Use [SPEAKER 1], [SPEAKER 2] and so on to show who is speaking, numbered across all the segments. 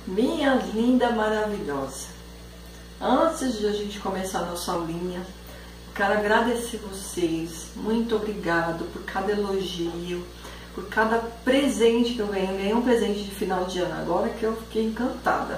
[SPEAKER 1] Minha linda maravilhosa, antes de a gente começar a nossa aulinha, quero agradecer vocês, muito obrigado por cada elogio, por cada presente que eu ganhei. Ganhei um presente de final de ano agora que eu fiquei encantada,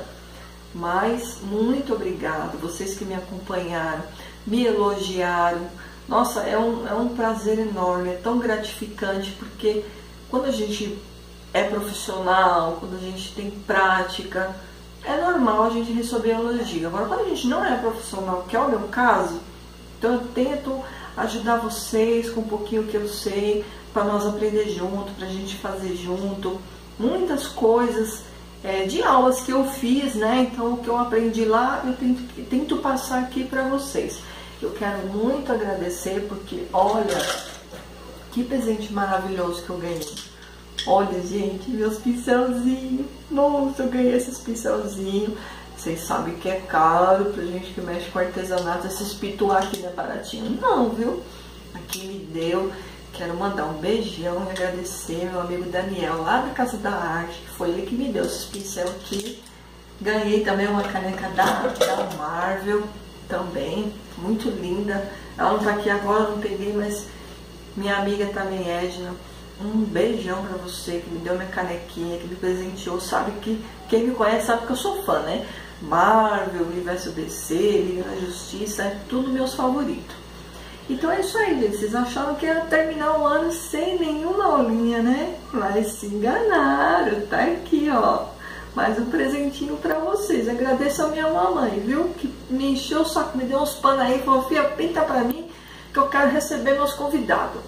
[SPEAKER 1] mas muito obrigado, vocês que me acompanharam, me elogiaram. Nossa, é um prazer enorme, é tão gratificante, porque quando a gente é profissional, quando a gente tem prática, é normal a gente receber elogio. Agora, quando a gente não é profissional, que é o meu caso, então eu tento ajudar vocês com um pouquinho que eu sei, para nós aprender junto, para a gente fazer junto, muitas coisas de aulas que eu fiz, né? Então o que eu aprendi lá, eu tento passar aqui para vocês. Eu quero muito agradecer, porque olha, que presente maravilhoso que eu ganhei. Olha, gente, meus pincelzinhos. Nossa, eu ganhei esses pincelzinhos. Vocês sabem que é caro pra gente que mexe com artesanato. Esses pituá aqui não é baratinho, não, viu? Aqui me deu. Quero mandar um beijão e agradecer meu amigo Daniel, lá da Casa da Arte, que foi ele que me deu esses pincel aqui. Ganhei também uma caneca da Marvel, também, muito linda. Ela não tá aqui agora, não peguei, mas minha amiga também, Edna. Um beijão pra você, que me deu minha canequinha, que me presenteou. Sabe que quem me conhece sabe que eu sou fã, né? Marvel, Universo DC, Liga da Justiça, é tudo meus favoritos. Então é isso aí, gente. Vocês acharam que ia terminar o ano sem nenhuma aulinha, né? Mas se enganaram. Tá aqui, ó, mais um presentinho pra vocês. Agradeço a minha mamãe, viu? Que me encheu o saco, me deu uns panos aí, falou: filha, pinta pra mim que eu quero receber meus convidados.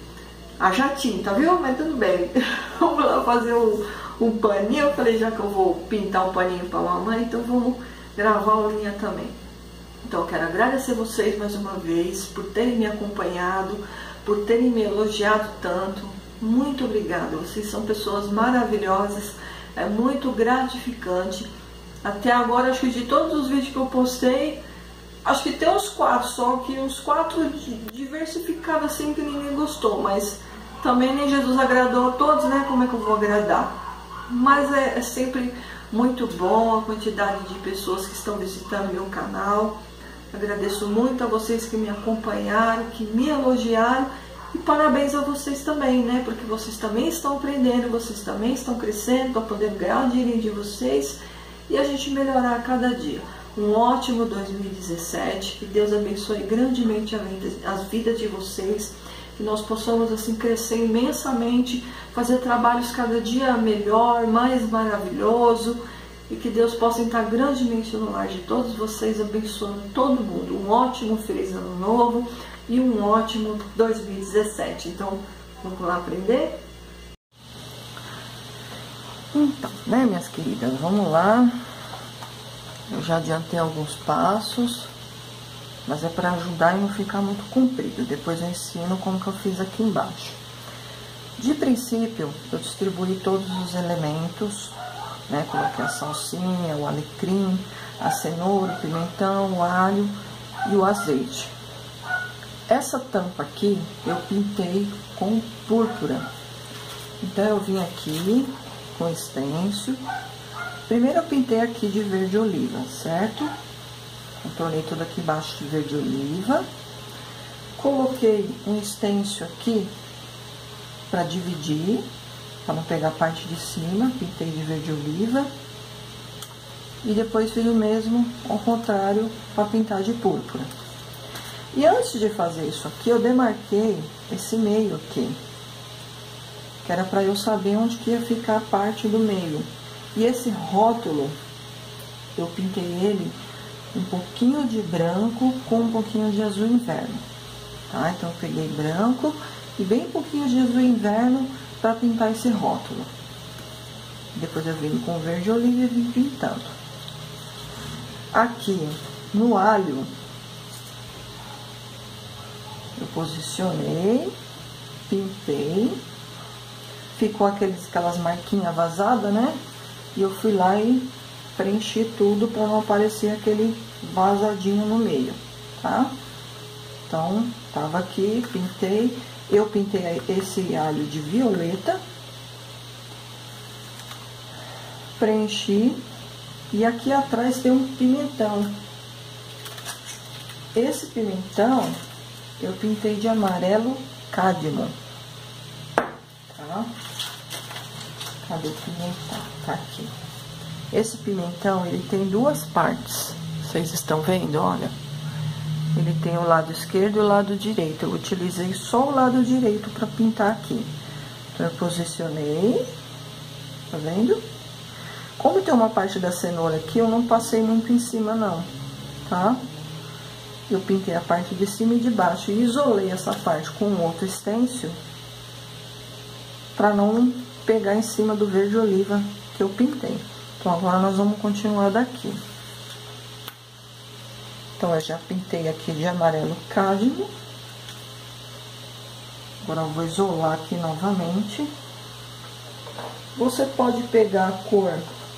[SPEAKER 1] A jatinta, viu? Mas tudo bem. Vamos lá fazer um paninho. Eu falei, já que eu vou pintar um paninho pra mamãe, então vamos gravar a aulinha também. Então eu quero agradecer vocês mais uma vez por terem me acompanhado, por terem me elogiado tanto. Muito obrigada. Vocês são pessoas maravilhosas. É muito gratificante. Até agora, acho que de todos os vídeos que eu postei, acho que tem uns 4, só que uns 4 diversificados assim que ninguém gostou, mas também nem Jesus agradou a todos, né? Como é que eu vou agradar? Mas é sempre muito bom a quantidade de pessoas que estão visitando meu canal. Agradeço muito a vocês que me acompanharam, que me elogiaram, e parabéns a vocês também, né? Porque vocês também estão aprendendo, vocês também estão crescendo, estão podendo ganhar o dinheiro de vocês e a gente melhorar a cada dia. Um ótimo 2017, que Deus abençoe grandemente as vidas de vocês, que nós possamos assim crescer imensamente, fazer trabalhos cada dia melhor, mais maravilhoso, e que Deus possa entrar grandemente no lar de todos vocês, abençoando todo mundo. Um ótimo feliz ano novo e um ótimo 2017. Então, vamos lá aprender? Então, né, minhas queridas, vamos lá. Eu já adiantei alguns passos, mas é para ajudar e não ficar muito comprido. Depois eu ensino como que eu fiz aqui embaixo. De princípio, eu distribuí todos os elementos, né? Coloquei a salsinha, o alecrim, a cenoura, o pimentão, o alho e o azeite. Essa tampa aqui eu pintei com púrpura. Então eu vim aqui com stencil. Primeiro eu pintei aqui de verde oliva, certo? Contornei tudo aqui embaixo de verde oliva. Coloquei um stencil aqui para dividir, para não pegar a parte de cima. Pintei de verde oliva. E depois fiz o mesmo ao contrário para pintar de púrpura. E antes de fazer isso aqui, eu demarquei esse meio aqui, que era para eu saber onde que ia ficar a parte do meio. E esse rótulo, eu pintei ele um pouquinho de branco com um pouquinho de azul inverno, tá? Então, eu peguei branco e bem pouquinho de azul inverno para pintar esse rótulo. Depois eu vim com verde oliva e vim pintando. Aqui, no alho, eu posicionei, pintei, ficou aquelas marquinhas vazadas, né? E eu fui lá e preenchi tudo para não aparecer aquele vazadinho no meio, tá? Então, tava aqui, pintei. Eu pintei esse alho de violeta. Preenchi E aqui atrás tem um pimentão. Esse pimentão eu pintei de amarelo cádmio, tá? Cadê o pimentão? Tá aqui. Esse pimentão, ele tem duas partes. Vocês estão vendo? Olha. Ele tem o lado esquerdo e o lado direito. Eu utilizei só o lado direito para pintar aqui. Então, eu posicionei. Tá vendo? Como tem uma parte da cenoura aqui, eu não passei muito em cima, não. Tá? Eu pintei a parte de cima e de baixo. E isolei essa parte com outro stencil. Para não pegar em cima do verde oliva que eu pintei. Então, agora nós vamos continuar daqui. Então, eu já pintei aqui de amarelo cádmio. Agora, eu vou isolar aqui novamente. Você pode pegar a cor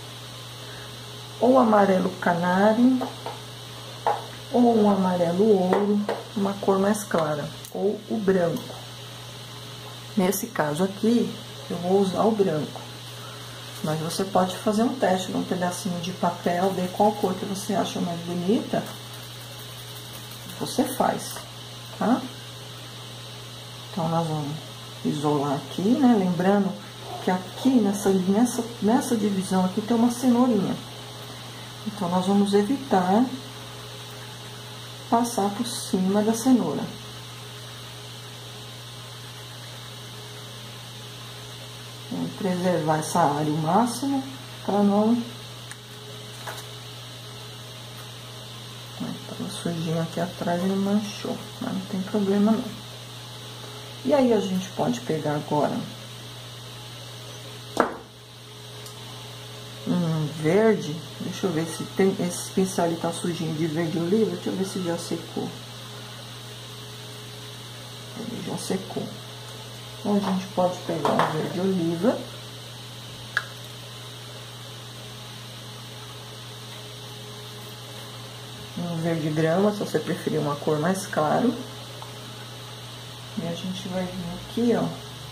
[SPEAKER 1] ou amarelo canário, ou um amarelo ouro, uma cor mais clara, ou o branco. Nesse caso aqui, eu vou usar o branco. Mas você pode fazer um teste num pedacinho de papel, ver qual cor que você acha mais bonita. Você faz, tá? Então, nós vamos isolar aqui, né? Lembrando que aqui nessa divisão aqui tem uma cenourinha. Então, nós vamos evitar passar por cima da cenoura. Vamos preservar essa área o máximo para não... Tava sujinho aqui atrás e manchou, mas não tem problema não. E aí a gente pode pegar agora um verde. Deixa eu ver se tem, esse pincel ali tá sujinho de verde oliva. Deixa eu ver se já secou. Ele já secou. Então a gente pode pegar um verde oliva. Um verde grama, se você preferir uma cor mais clara. E a gente vai vir aqui, ó,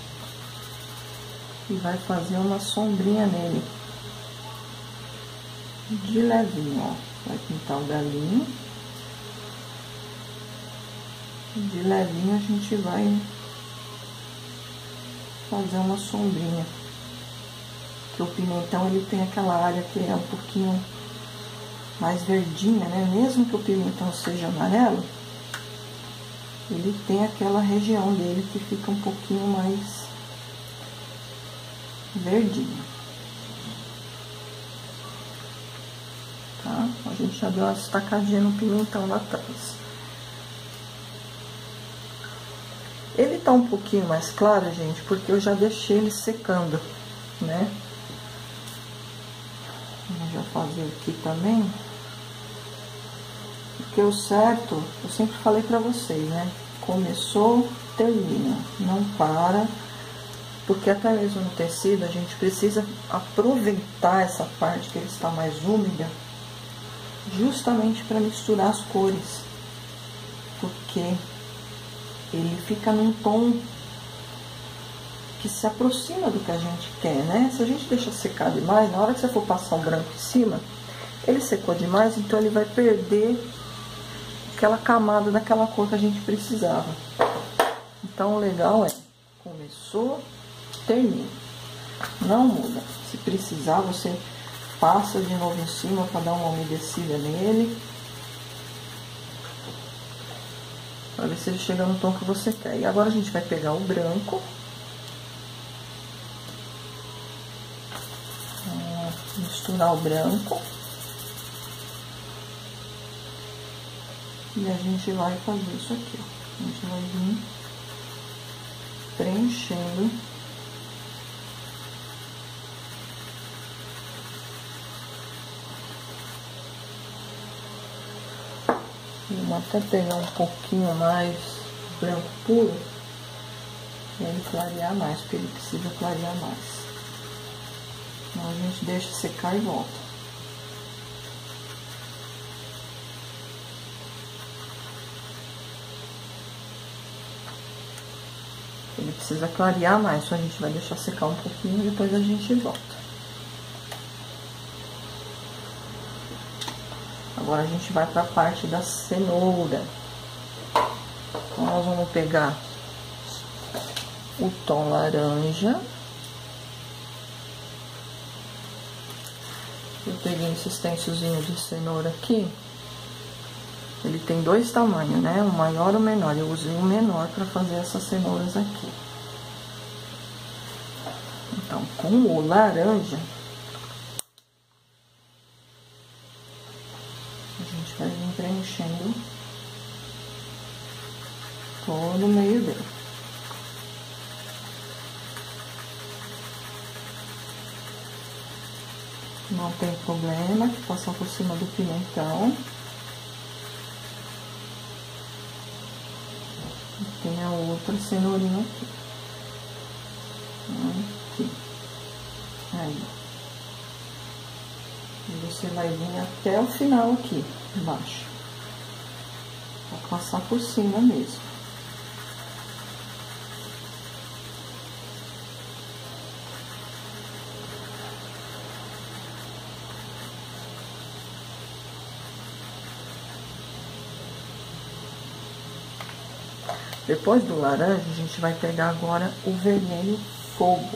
[SPEAKER 1] e vai fazer uma sombrinha nele. De levinho, ó. Vai pintar o galinho. De levinho a gente vai fazer uma sombrinha. Porque o pimentão, ele tem aquela área que é um pouquinho mais verdinha, né? Mesmo que o pimentão seja amarelo, ele tem aquela região dele que fica um pouquinho mais verdinha. Tá? A gente já deu uma estacadinha no pimentão lá atrás. Ele tá um pouquinho mais claro, gente, porque eu já deixei ele secando, né? Vamos já fazer aqui também. Porque o certo, eu sempre falei pra vocês, né? Começou, termina, não para. Porque até mesmo no tecido a gente precisa aproveitar essa parte que ele está mais úmida, justamente para misturar as cores. Porque ele fica num tom que se aproxima do que a gente quer, né? Se a gente deixa secar demais, na hora que você for passar um branco em cima, ele secou demais, então ele vai perder aquela camada daquela cor que a gente precisava. Então, o legal é, começou, termina. Não muda. Se precisar, você passa de novo em cima para dar uma umedecida nele. Para ver se ele chega no tom que você quer. E agora a gente vai pegar o branco. Misturar o branco. E a gente vai fazer isso aqui, ó. A gente vai vir preenchendo. Vamos até pegar um pouquinho mais branco puro, e ele clarear mais, porque ele precisa clarear mais. Então a gente deixa secar e volta. Ele precisa clarear mais, então a gente vai deixar secar um pouquinho e depois a gente volta. Agora a gente vai para a parte da cenoura. Então nós vamos pegar o tom laranja. Eu peguei esse stencilzinho de cenoura aqui. Ele tem dois tamanhos, né? O maior e o menor. Eu usei o menor para fazer essas cenouras aqui. Então, com o laranja, a gente vai vir preenchendo todo o meio dele. Não tem problema de passar por cima do pimentão. E tem a outra cenourinha aqui. Aqui. Aí. E você vai vir até o final aqui, embaixo. Pra passar por cima mesmo. Depois do laranja, a gente vai pegar agora o vermelho fogo.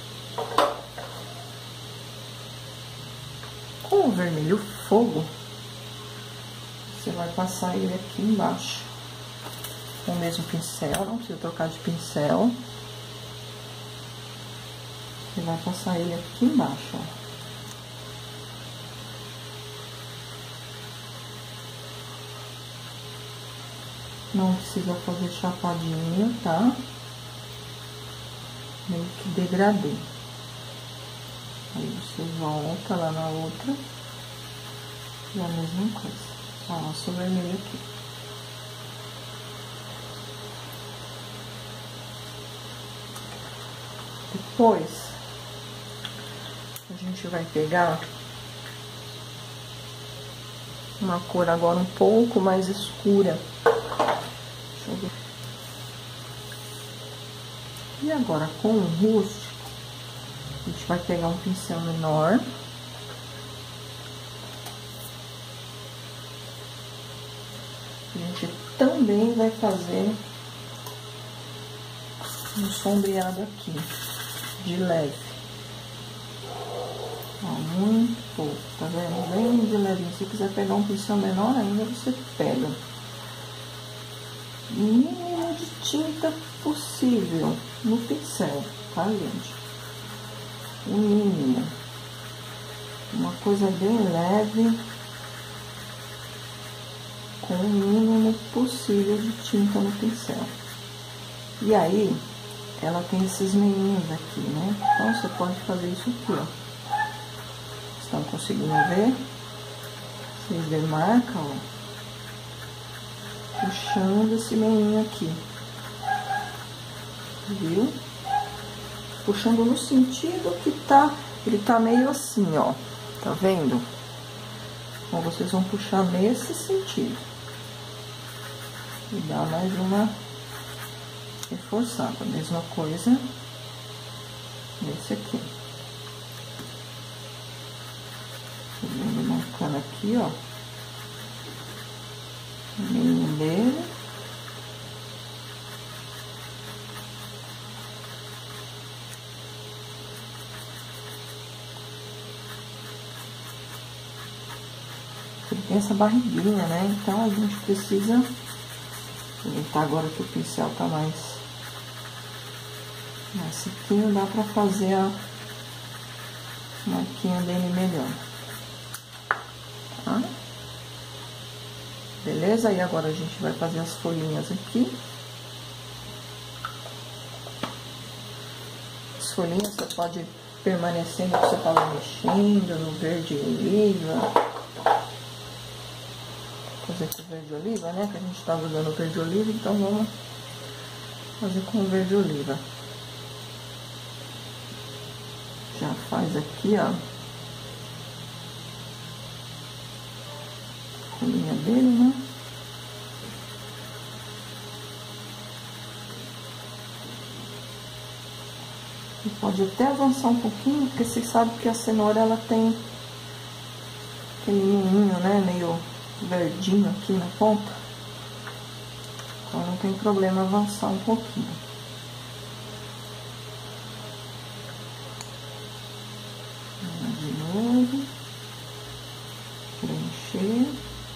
[SPEAKER 1] Com o vermelho fogo, você vai passar ele aqui embaixo. Com o mesmo pincel, não precisa trocar de pincel. Você vai passar ele aqui embaixo, ó. Não precisa fazer chapadinho, tá? Meio que degradê. Aí você volta lá na outra. E a mesma coisa. Passa o vermelho aqui. Depois, a gente vai pegar uma cor agora um pouco mais escura. E agora, com o rústico, a gente vai pegar um pincel menor. A gente também vai fazer um sombreado aqui, de leve. Ó, muito pouco, tá vendo? Bem de levinho. Se quiser pegar um pincel menor ainda, você pega. Mínimo de tinta possível no pincel, tá, gente? O mínimo. Uma coisa bem leve, com o mínimo possível de tinta no pincel. E aí, ela tem esses meinhos aqui, né? Então, você pode fazer isso aqui, ó. Estão conseguindo ver? Vocês demarcam, ó. Puxando esse meinho aqui. Viu? Puxando no sentido que tá... Ele tá meio assim, ó. Tá vendo? Então, vocês vão puxar nesse sentido. E dar mais uma reforçada. Mesma coisa nesse aqui. Vendo marcando aqui, ó. O meio dele. Ele tem essa barriguinha, né? Então a gente precisa aproveitar agora que o pincel tá mais sequinho, dá pra fazer a marquinha dele melhor. Tá? Beleza? E agora a gente vai fazer as folhinhas aqui. As folhinhas você pode permanecer no que você estava mexendo, no verde oliva. Fazer com o verde oliva, né? Que a gente estava usando o verde oliva, então vamos fazer com o verde oliva. Já faz aqui, ó. A linha dele, né? E pode até avançar um pouquinho, porque vocês sabem que a cenoura, ela tem aquele meinho, né? Meio verdinho aqui na ponta. Então não tem problema avançar um pouquinho. De novo. Preencher.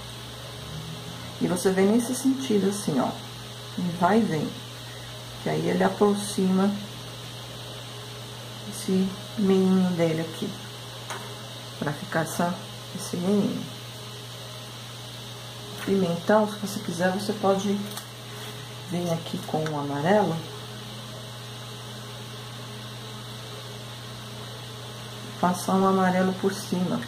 [SPEAKER 1] E você vem nesse sentido assim, ó. Vai e vem. Que aí ele aproxima esse meinho dele aqui. Pra ficar esse meinho. Pimentão, se você quiser, você pode vir aqui com o amarelo. Passar um amarelo por cima.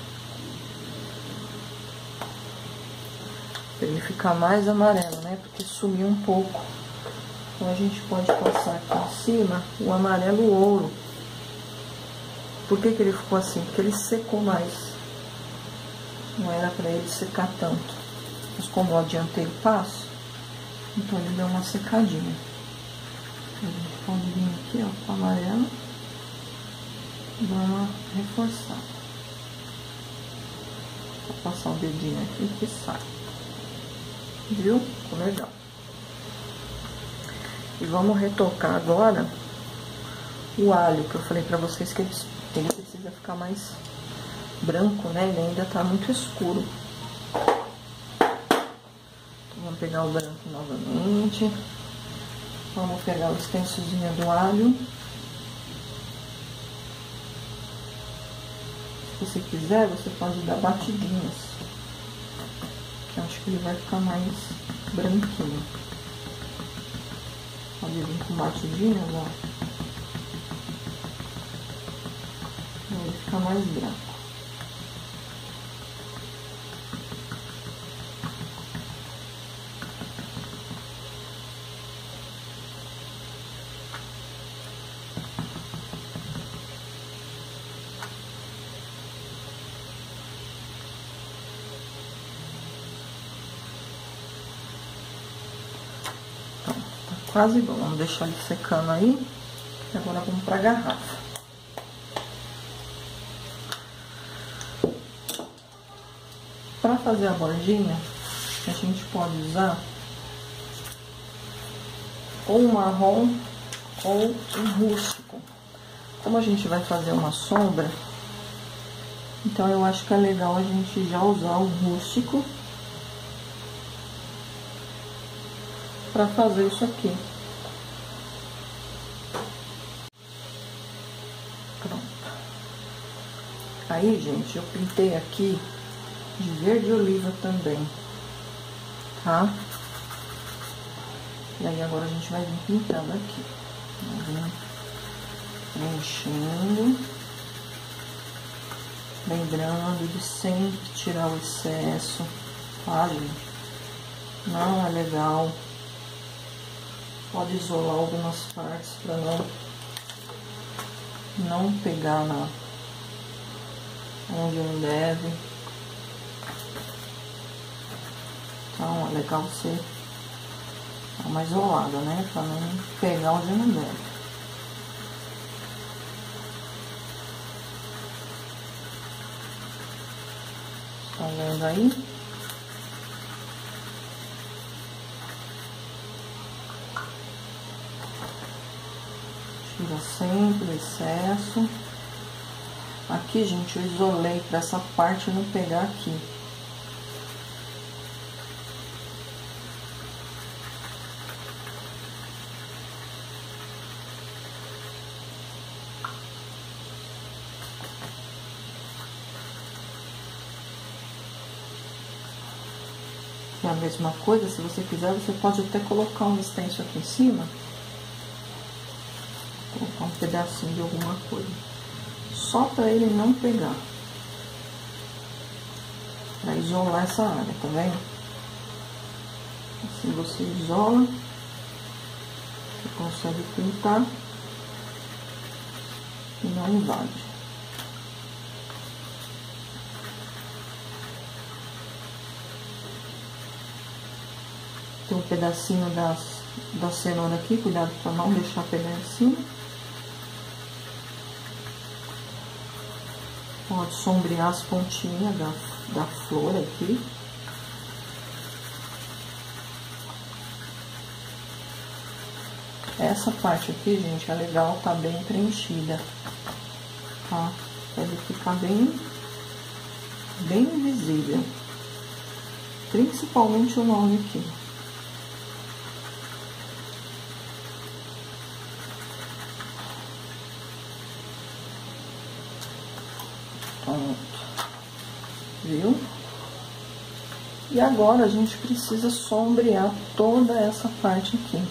[SPEAKER 1] Pra ele ficar mais amarelo, né? Porque sumiu um pouco. Então a gente pode passar aqui em cima o amarelo ouro. Por que que ele ficou assim? Porque ele secou mais. Não era pra ele secar tanto. Mas como eu adiantei o passo, então ele deu uma secadinha. A gente pode vir aqui, ó, com o amarelo. Dar uma reforçada. Vou passar o dedinho aqui que sai. Viu? Ficou legal. E vamos retocar agora o alho, que eu falei pra vocês que ele precisa ficar mais branco, né? Ele ainda tá muito escuro. Então, vamos pegar o branco novamente. Vamos pegar o stencilzinho do alho. Se você quiser, você pode dar batidinhas. Que eu acho que ele vai ficar mais branquinho. Pode vir com batidinhas, ó. Ele fica mais branco. Quase bom, vamos deixar ele secando aí. E agora vamos pra garrafa. Para fazer a bordinha, a gente pode usar ou um marrom ou um rústico. Como a gente vai fazer uma sombra, então eu acho que é legal a gente já usar um rústico para fazer isso aqui. Pronto. Aí, gente, eu pintei aqui de verde oliva também, tá? E aí agora a gente vai vir pintando aqui. Preenchendo. Lembrando de sempre tirar o excesso, tá, gente? Não é legal. Pode isolar algumas partes para não pegar onde não deve. Então é legal você dar uma isolada, né? Para não pegar onde não deve. Tá vendo aí? Tira sempre o excesso. Aqui, gente, eu isolei para essa parte não pegar aqui. É a mesma coisa, se você quiser, você pode até colocar um stencil aqui em cima. Colocar um pedacinho de alguma coisa. Só para ele não pegar. Para isolar essa área, tá vendo? Assim você isola. Você consegue pintar. E não invade. Tem um pedacinho da cenoura aqui, cuidado para não deixar pegar em cima. Pode sombrear as pontinhas da flor aqui. Essa parte aqui, gente, é legal tá bem preenchida, tá? Pra ele ficar bem visível. Principalmente o nome aqui. Pronto. Viu? E agora a gente precisa sombrear toda essa parte aqui.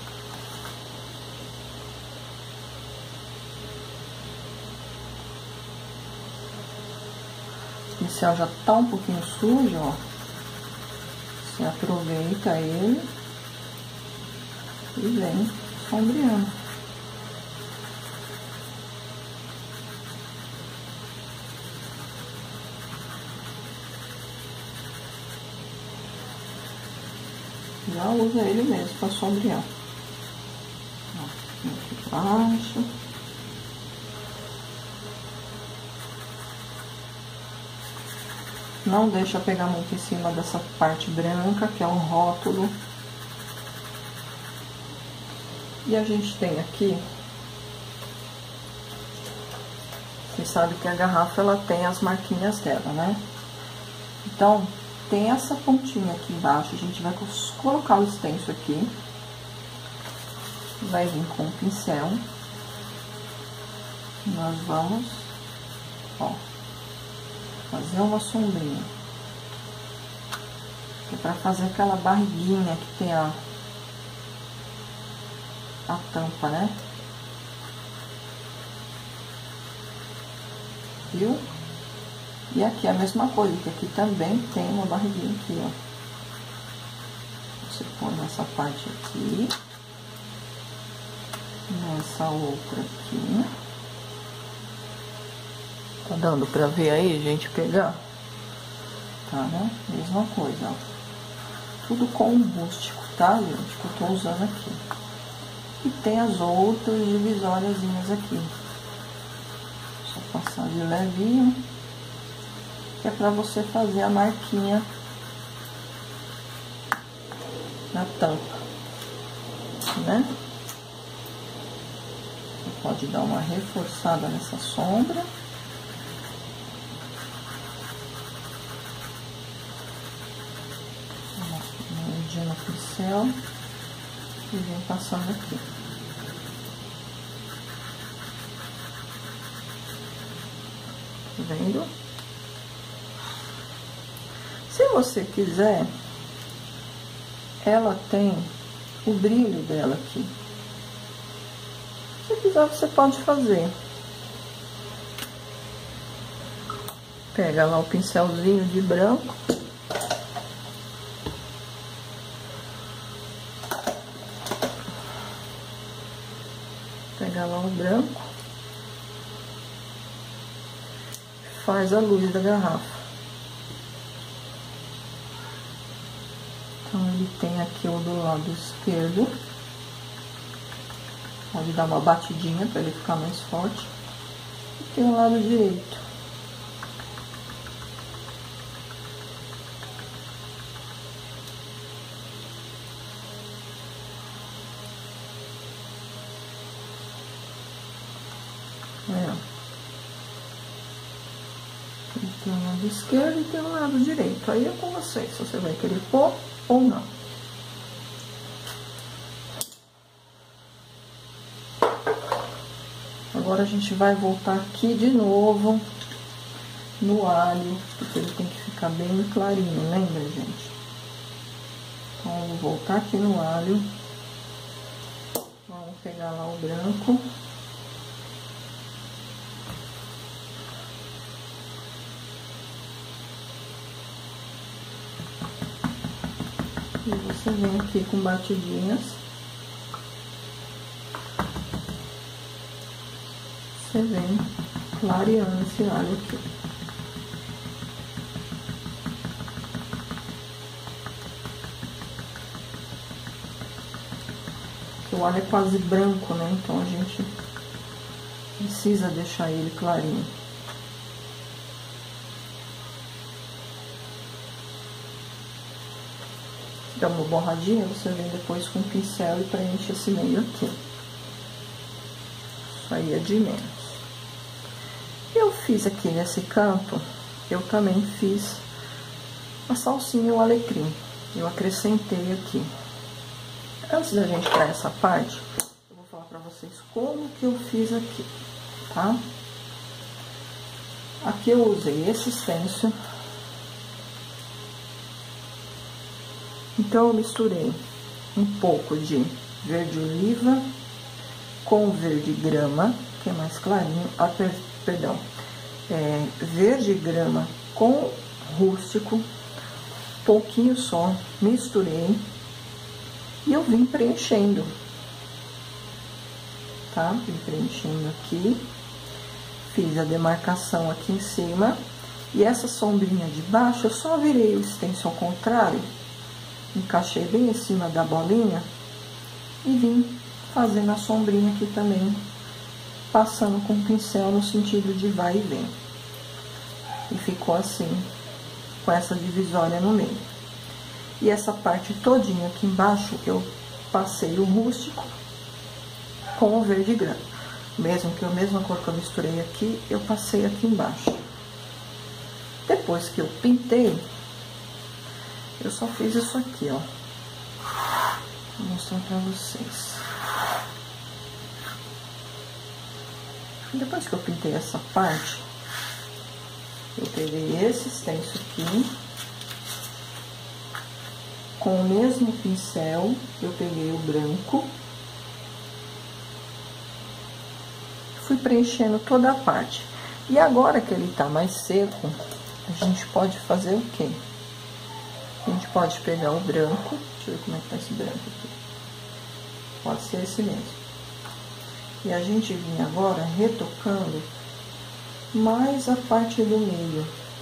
[SPEAKER 1] O pincel já tá um pouquinho sujo, ó. Você aproveita ele e vem sombreando. Já usa ele mesmo para sombrear. Ó, aqui embaixo. Não deixa pegar muito em cima dessa parte branca, que é um rótulo. E a gente tem aqui... Você sabe que a garrafa, ela tem as marquinhas dela, né? Então, tem essa pontinha aqui embaixo. A gente vai colocar o stencil aqui. Vai vir com o pincel. Nós vamos, ó, fazer uma sombrinha. Que é pra fazer aquela barriguinha que tem a tampa, né? Viu? E aqui é a mesma coisa, que aqui também tem uma barriguinha aqui, ó. Você põe nessa parte aqui. Nessa outra aqui. Tá dando pra ver aí, gente, pegar? Tá, né? Mesma coisa, ó. Tudo com um rústico, tá, gente? Que eu tô usando aqui. E tem as outras divisóriazinhas aqui. Só passar de levinho. Que é pra você fazer a marquinha na tampa, né? Você pode dar uma reforçada nessa sombra. Uma medida no pincel e vem passando aqui. Tá vendo? Se você quiser, ela tem o brilho dela aqui. Se quiser, você pode fazer. Pega lá o pincelzinho de branco. Pega lá o branco. Faz a luz da garrafa. Então, ele tem aqui o do lado esquerdo. Pode dar uma batidinha para ele ficar mais forte. E tem o lado direito. Tem o lado esquerdo e tem o lado direito. Aí é com você, se você vai querer pôr ou não. Agora a gente vai voltar aqui de novo no alho, porque ele tem que ficar bem clarinho, lembra, gente? Então, vamos voltar aqui no alho. Vamos pegar lá o branco. E você vem aqui com batidinhas. Você vem clareando esse alho aqui. O alho é quase branco, né? Então a gente precisa deixar ele clarinho. Dá uma borradinha, você vem depois com o pincel e preenche esse meio aqui. Isso aí é de menos. Eu fiz aqui nesse canto, eu também fiz a salsinha e o alecrim. Eu acrescentei aqui. Antes da gente para essa parte, eu vou falar pra vocês como que eu fiz aqui, tá? Aqui eu usei esse stencil. Então, eu misturei um pouco de verde oliva com verde grama, que é mais clarinho, verde grama com rústico, pouquinho só, misturei e eu vim preenchendo, tá? Vim preenchendo aqui, fiz a demarcação aqui em cima e essa sombrinha de baixo eu só virei o stencil ao contrário, encaixei bem em cima da bolinha e vim fazendo a sombrinha aqui também, passando com o pincel no sentido de vai e vem. E ficou assim, com essa divisória no meio. E essa parte todinha aqui embaixo, eu passei o rústico com o verde grama. Mesmo que a mesma cor que eu misturei aqui, eu passei aqui embaixo. Depois que eu pintei, eu só fiz isso aqui, ó. Vou mostrar pra vocês. Depois que eu pintei essa parte, eu peguei esse stencil aqui, com o mesmo pincel, eu peguei o branco, fui preenchendo toda a parte. E agora que ele tá mais seco, a gente pode fazer o quê? A gente pode pegar o branco, deixa eu ver como é que tá esse branco aqui. Pode ser esse mesmo. E a gente vem agora retocando mais a parte do meio.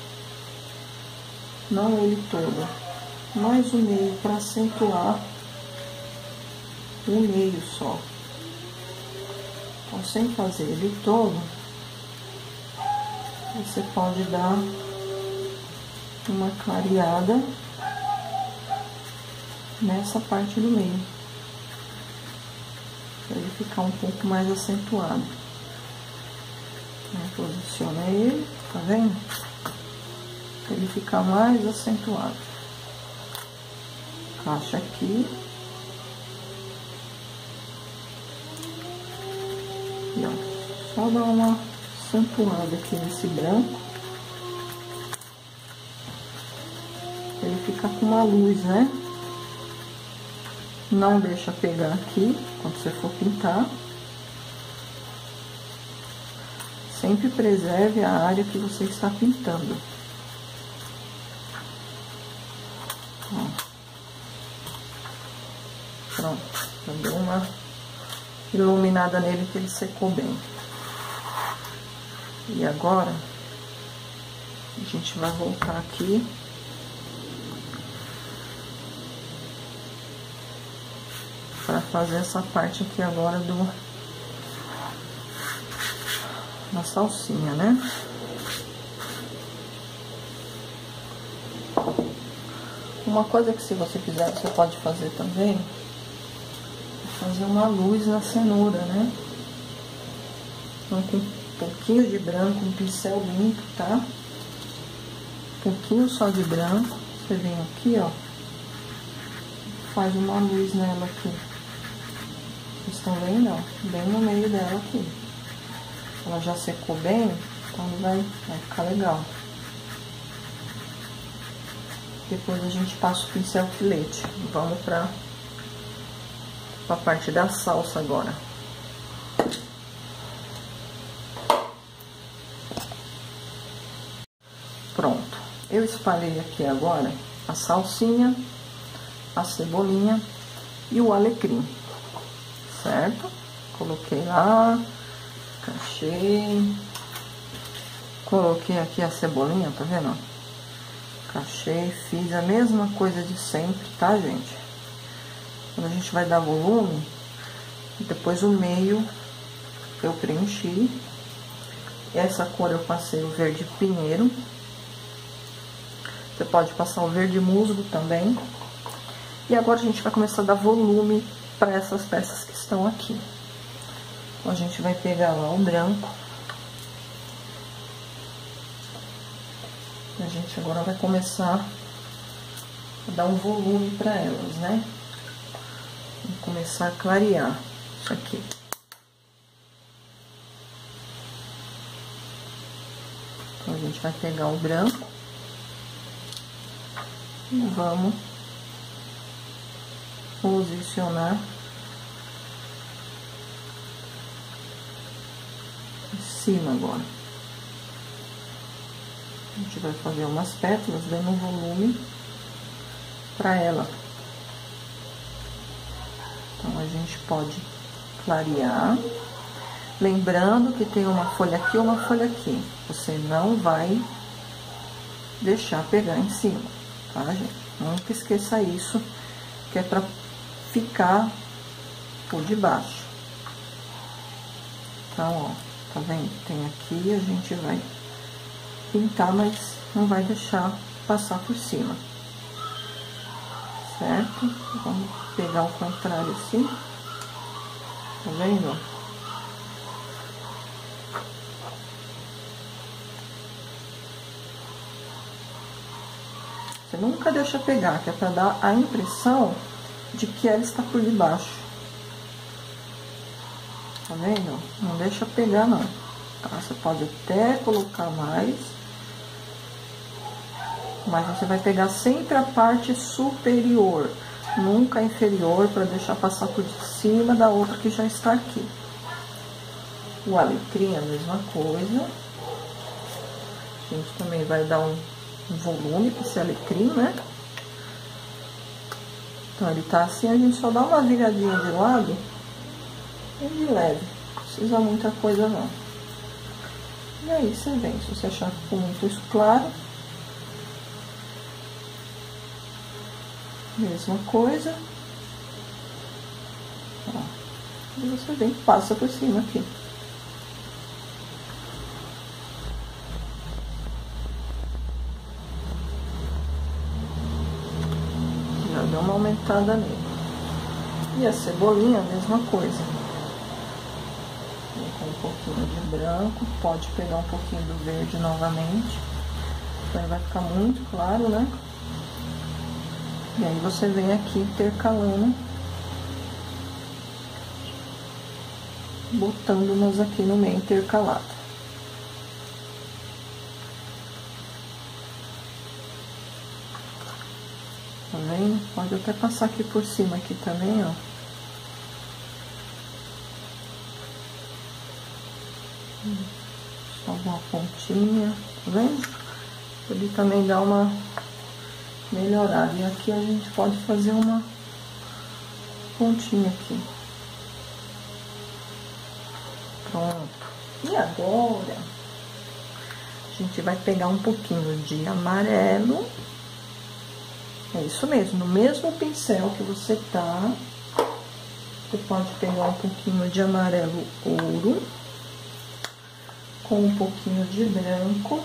[SPEAKER 1] Não ele todo, mais o meio para acentuar o meio só. Então, sem fazer ele todo, você pode dar uma clareada nessa parte do meio, para ele ficar um pouco mais acentuado. Posiciona ele, tá vendo? Para ele ficar mais acentuado. Encaixa aqui. E ó, só dar uma acentuada aqui nesse branco. Ele fica com uma luz, né? Não deixa pegar aqui, quando você for pintar. Sempre preserve a área que você está pintando. Ó. Pronto, já deu uma iluminada nele que ele secou bem. E agora, a gente vai voltar aqui. Para fazer essa parte aqui agora da salsinha, né? Uma coisa que se você quiser, você pode fazer também, é fazer uma luz na cenoura, né? Então, com um pouquinho de branco, um pincel limpo, tá? Um pouquinho só de branco, você vem aqui, ó, faz uma luz nela aqui. Vocês estão vendo, ó? Bem no meio dela aqui. Ela já secou bem, então vai ficar legal. Depois a gente passa o pincel filete. Vamos pra parte da salsa agora. Pronto. Eu espalhei aqui agora a salsinha, a cebolinha e o alecrim. Certo? Coloquei lá, encaixei, coloquei aqui a cebolinha, tá vendo? Encaixei, fiz a mesma coisa de sempre, tá, gente? Quando a gente vai dar volume, depois o meio eu preenchi. Essa cor eu passei o verde pinheiro. Você pode passar o verde musgo também. E agora a gente vai começar a dar volume para essas peças que estão aqui. A gente vai pegar lá o branco. A gente agora vai começar a dar um volume para elas, né? Vamos começar a clarear isso aqui. Então, a gente vai pegar o branco e vamos posicionar em cima agora. A gente vai fazer umas pétalas dando um volume para ela. Então, a gente pode clarear. Lembrando que tem uma folha aqui e uma folha aqui. Você não vai deixar pegar em cima, tá, gente? Nunca esqueça isso, que é pra ficar por debaixo. Então, ó, tá vendo? Tem aqui, a gente vai pintar, mas não vai deixar passar por cima. Certo? Vamos pegar o contrário assim. Tá vendo? Você nunca deixa pegar, que é pra dar a impressão de que ela está por debaixo. Tá vendo? Não deixa pegar, não. Tá? Você pode até colocar mais. Mas você vai pegar sempre a parte superior, nunca a inferior, para deixar passar por cima da outra que já está aqui. O alecrim é a mesma coisa. A gente também vai dar um volume para esse alecrim, né? Então, ele tá assim, a gente só dá uma viradinha de lado e de leve. Não precisa muita coisa, não. E aí, você vem. Se você achar que ficou muito claro, mesma coisa. Ó, e você vem e passa por cima aqui. Já deu uma aumentada nele. E a cebolinha, a mesma coisa. Vem com um pouquinho de branco, pode pegar um pouquinho do verde novamente. Então ele vai ficar muito claro, né? E aí você vem aqui intercalando, botando umas aqui no meio intercalado. Tá vendo? Pode até passar aqui por cima aqui também, ó. Só uma pontinha, tá vendo? Ele também dá uma melhorada. E aqui a gente pode fazer uma pontinha aqui. Pronto. E agora a gente vai pegar um pouquinho de amarelo. É isso mesmo, no mesmo pincel que você tá, você pode pegar um pouquinho de amarelo ouro com um pouquinho de branco.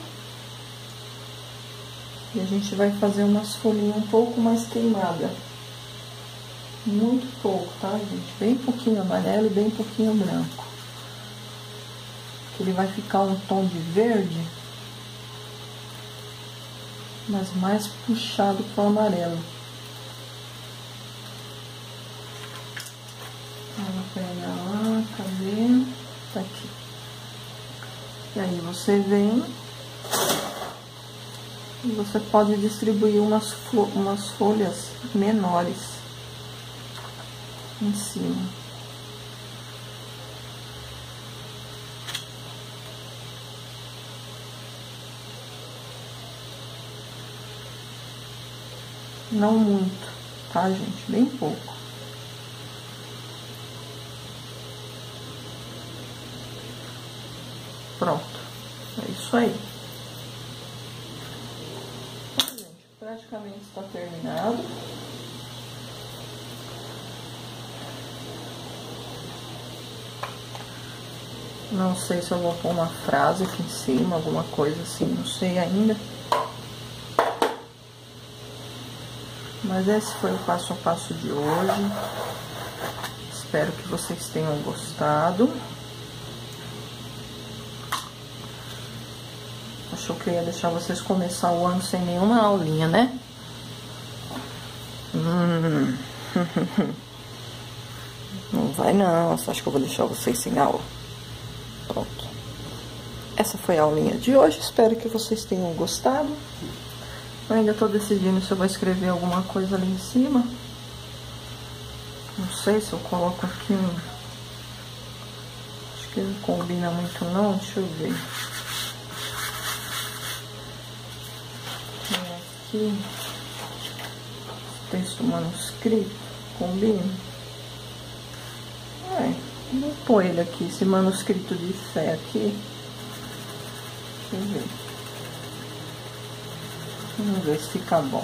[SPEAKER 1] E a gente vai fazer umas folhinhas um pouco mais queimadas. Muito pouco, tá, gente? Bem pouquinho amarelo e bem pouquinho branco. Que ele vai ficar um tom de verde, mas mais puxado pro amarelo. Ela pega lá, cadê? Tá aqui. E aí você vem e você pode distribuir umas folhas menores em cima. Não muito, tá, gente? Bem pouco. Pronto. É isso aí. Então, gente, praticamente está terminado. Não sei se eu vou pôr uma frase aqui em cima, alguma coisa assim, não sei ainda. Mas esse foi o passo a passo de hoje. Espero que vocês tenham gostado. achou que eu ia deixar vocês começar o ano sem nenhuma aulinha, né? Não vai não, você acha que eu vou deixar vocês sem aula? Pronto. Essa foi a aulinha de hoje, espero que vocês tenham gostado. Eu ainda tô decidindo se eu vou escrever alguma coisa ali em cima. Não sei se eu coloco aqui um... Acho que não combina muito não, deixa eu ver. Aqui, texto manuscrito, combina? Vou pôr ele aqui, esse manuscrito de fé aqui. Deixa eu ver. Vamos ver se fica bom.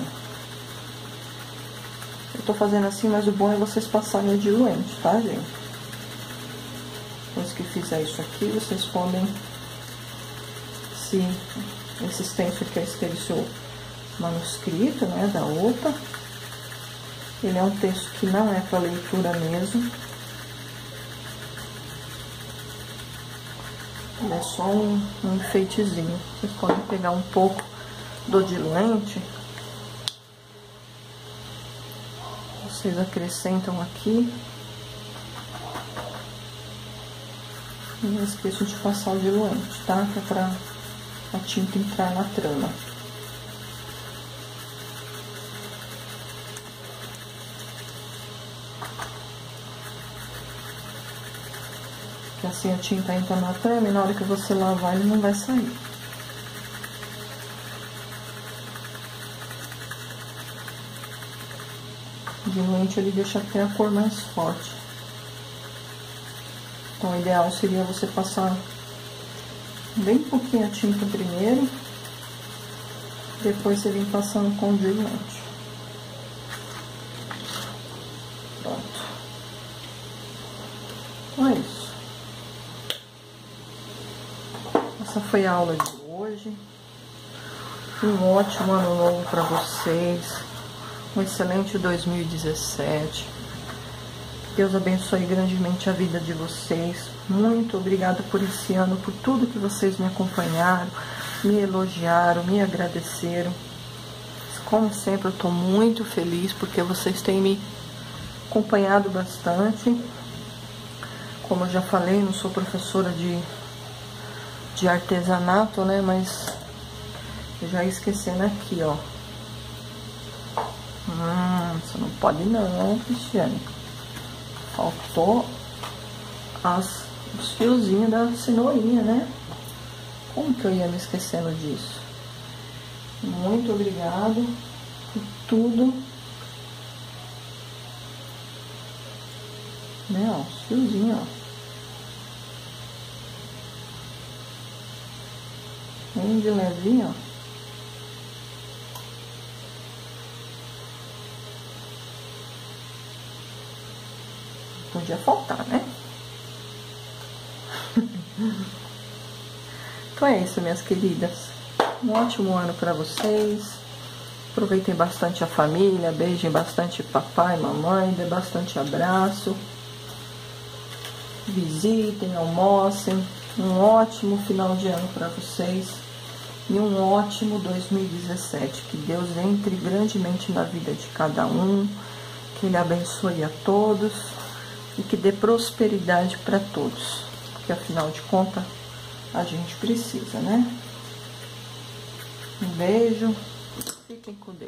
[SPEAKER 1] Eu tô fazendo assim, mas o bom é vocês passarem o diluente, tá, gente? Depois que fizer isso aqui, vocês podem, se esse stencil aqui é o seu manuscrito, né, da OPA. Ele é um texto que não é para leitura mesmo. Ele é só um enfeitezinho. Vocês podem pegar um pouco do diluente. Vocês acrescentam aqui. E não esqueçam de passar o diluente, tá? Que é pra a tinta entrar na trama. Que assim a tinta entra na trama e na hora que você lavar ele não vai sair. O diluente ele deixa até a cor mais forte. Então o ideal seria você passar bem pouquinho a tinta primeiro, depois você vem passando com o diluente. Pronto. Então é isso. Essa foi a aula de hoje. Um ótimo ano novo para vocês. Um excelente 2017. Deus abençoe grandemente a vida de vocês. Muito obrigada por esse ano, por tudo que vocês me acompanharam, me elogiaram, me agradeceram. Como sempre, eu estou muito feliz porque vocês têm me acompanhado bastante. Como eu já falei, não sou professora de artesanato, né? Mas eu já ia esquecendo aqui, ó. Você não pode não, Cristiane. Faltou os fiozinhos da cenourinha, né? Como que eu ia me esquecendo disso? Muito obrigado por tudo. Né, ó, os fiozinhos, ó. Bem de levinho, ó. Podia faltar, né? Então é isso, minhas queridas. Um ótimo ano para vocês. Aproveitem bastante a família. Beijem bastante papai, mamãe. Dê bastante abraço. Visitem, almocem. Um ótimo final de ano para vocês. E um ótimo 2017. Que Deus entre grandemente na vida de cada um. Que Ele abençoe a todos. E que dê prosperidade para todos. Porque afinal de contas, a gente precisa, né? Um beijo. Fiquem com Deus.